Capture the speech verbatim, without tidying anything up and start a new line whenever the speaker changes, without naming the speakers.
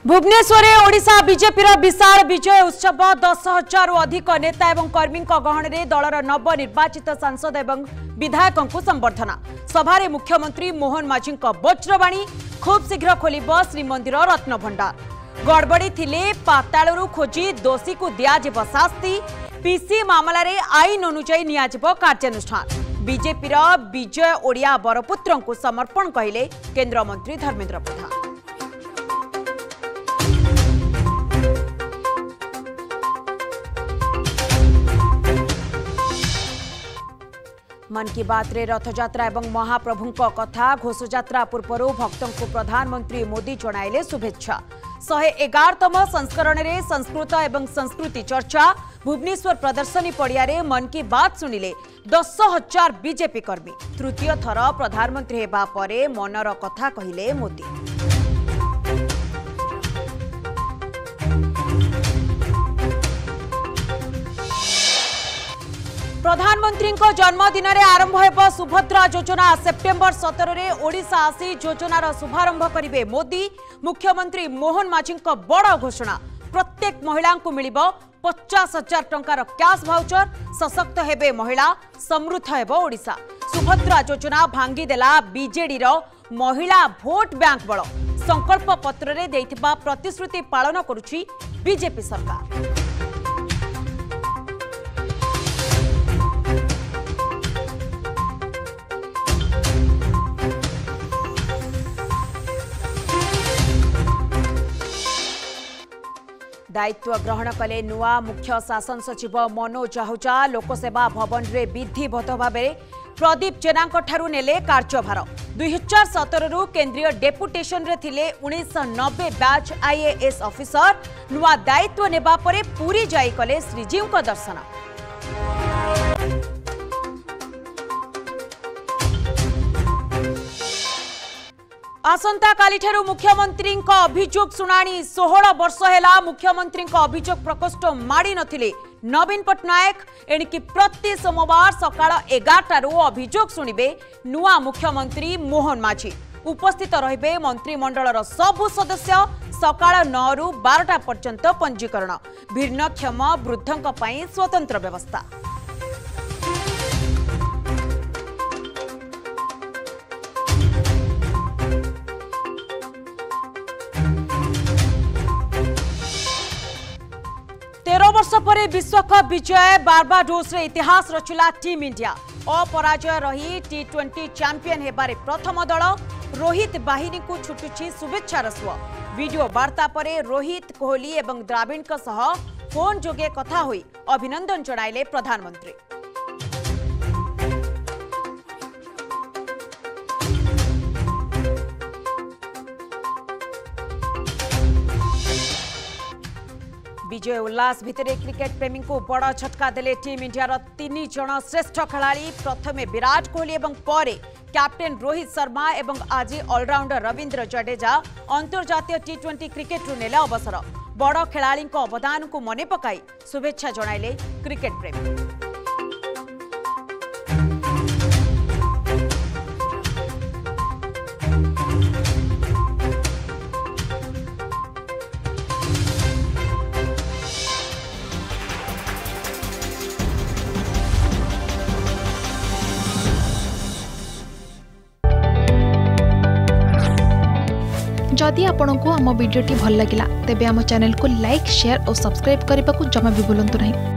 Bhubaneswar Odisha BJP विशाल विजय उत्सव दस हजार अधिक नेता और कर्मी गहन में दलर नवनिर्वाचित सांसद और विधायकों को संबर्धना सभा मुख्यमंत्री मोहन माझी वज्रवाणी खूब शीघ्र खोल श्रीमंदिर रत्नभंडार गड़बड़ी थिले पातालू खोजी दोषी को दियाजिब शास्ति पीसी मामलें आईन अनुजाई नियाजिब कार्यानुष्ठान बीजेपी विजय ओडिया बरपुत्र को समर्पण कहले केन्द्रमंत्री धर्मेन्द्र प्रधान। मन की बात रे रथयात्रा एवं महाप्रभु कथा घोषयात्रा पूर्व भक्तों को प्रधानमंत्री मोदी जणाइले शुभेच्छा शहे एगारतम संस्करण में संस्कृत एवं संस्कृति चर्चा भुवनेश्वर प्रदर्शनी पड़िया मन की बात शुणिले दस हजार बीजेपी कर्मी तृतीय थर प्रधानमंत्री हेबा परे मनर कथा कहिले मोदी। प्रधानमंत्री जन्मदिन में आरंभ हो सुभद्रा योजना सेप्टेम्बर सतर में ओडिशा आसी योजनार शुभारंभ करेंगे मोदी मुख्यमंत्री मोहन माझी बड़ घोषणा प्रत्येक महिला को मिलिब पचास हजार टंकार कैश भाउचर सशक्त हेबे महिला समृद्ध हेब ओडिशा सुभद्रा योजना भांगीदेला बीजेडी महिला भोट बैंक बल संकल्प पत्र रे देइथिबा प्रतिश्रुति पालन करुछि बीजेपी सरकार। दायित्व ग्रहण कले नुआ मुख्य शासन सचिव मनोज आहूजा लोकसेवा भवन रे विधिवत भाव प्रदीप जेना नेले कार्यभार दुई हजार सतर रु केन्द्रीय डेपुटेशन रे थिले उन्नीस नब्बे बैच आईएएस ऑफिसर नुआ दायित्व नेबा परे पूरी जाई कले श्रीजीव को दर्शन। आसंता काली ठारू मुख्यमंत्री अभियोग शुणाणी सोलह वर्ष है मुख्यमंत्री अभियोग प्रकोष्ठ माड़ी नथिले नवीन पट्टनायक एणिकी प्रति सोमवार सकाळ एगारटारू अभियोग शुणिबे नुआ मुख्यमंत्री मोहन माझी उपस्थित रहिबे मंत्रिमंडलर सबु सदस्य सकाळ नौ रु बारटा पर्यंत पंजीकरण भिन्नक्षम वृद्धों पई स्वतंत्र व्यवस्था। तेरह वर्ष पर विश्वकप विजय बारबाडोस रे इतिहास रचिला टीम इंडिया अपराजय रही टी ट्वेंटी चैंपियन हेबारे प्रथम दल रोहित बाहिनी को छुटुछि शुभेच्छार स्व वीडियो वार्ता परे रोहित कोहली एवं द्राविड सह फोन जोगे कथा होई अभिनंदन जणाइले प्रधानमंत्री। विजय उल्लास भितर क्रिकेट प्रेमी को बड़ झटका देले टीम इंडिया तीन जन श्रेष्ठ खेलाड़ी प्रथमे विराट कोहली एवं परे कैप्टेन रोहित शर्मा एवं आज ऑलराउंडर रवींद्र जडेजा अंतर्जातीय टी ट्वेंटी क्रिकेट रु नेले अवसर बड़ खेलाड़ी अवदान को मने पकाई शुभेच्छा जणाइले क्रिकेट प्रेमी।
जदि आपंक आम भिडी भल लगा तेब आम चैनल को लाइक शेयर और सब्सक्राइब करने को जमा भी भूलु नहीं।